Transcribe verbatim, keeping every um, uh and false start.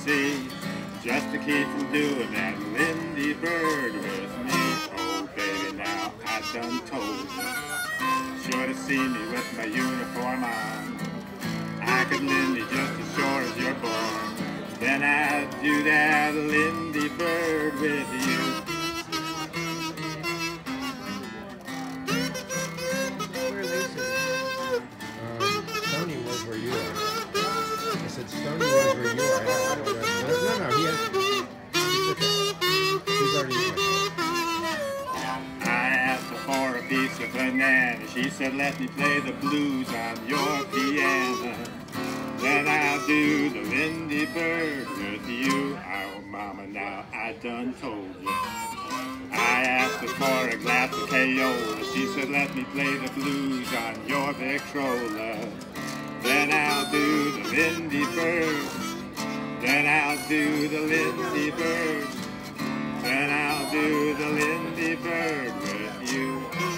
see, just to keep from doing that Lindy Bird with me. Oh baby, now I done told you, should have seen me with my uniform on. I could Lindy just as sure as you're born. Then I'd do that Lindy Bird with you. Where are they sitting? Um, Stony was where you are. I said Stony was where you are. I don't, I don't know. No, no, no, he has. It's okay. He's already eaten it. I asked her for a piece of banana. She said, let me play the blues on your piano. Then I'll do the Lindy Bird with you. Oh, mama, now I done told you. I asked her for a glass of Kayola. She said, let me play the blues on your Victrola. Then I'll do the Lindy Bird. Then I'll do the Lindy Bird. Then I'll do the Lindy Bird with you.